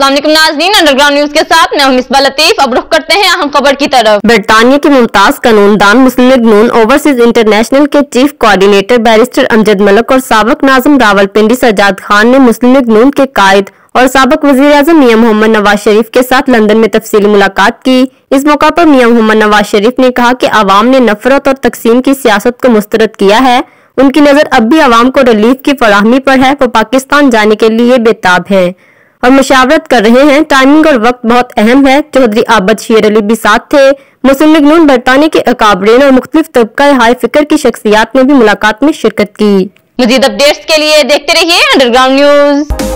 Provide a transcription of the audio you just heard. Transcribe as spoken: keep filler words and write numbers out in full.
अस्सलाम वालेकुम नाज़रीन, अंडरग्राउंड न्यूज के साथ मैं हूं मिसबा लतीफ। अब रुख करते हैं अहम खबर की तरफ। बरतानिया के मुमताज कानूनदान मुस्लिम लीग नून ओवरसीज इंटरनेशनल के chief coordinator barrister Amjad Malik और साबिक नाज़िम रावलपिंडी सज्जाद खान ने मुस्लिम लीग नून के कायद और साबिक वज़ीर आज़म मियां मोहम्मद नवाज शरीफ के साथ लंदन में तफसीली मुलाकात की। इस मौका पर मियां मोहम्मद नवाज शरीफ ने कहा कि आवाम ने नफरत और तकसीम की सियासत को मुस्तरद किया है। उनकी नजर अब भी आवाम को रिलीफ की फराहमी पर है। वो पाकिस्तान जाने के लिए बेताब है और मशावरत कर रहे हैं। टाइमिंग और वक्त बहुत अहम है। चौधरी आबद शेर अली भी साथ थे। मुस्लिम लीग नून बरतानिया के अकाबरीन और मुख्तलिफ तबका हाई फिक्र की शख्सियात ने भी मुलाकात में शिरकत की। मजीद अपडेट्स के लिए देखते रहिए अंडरग्राउंड न्यूज।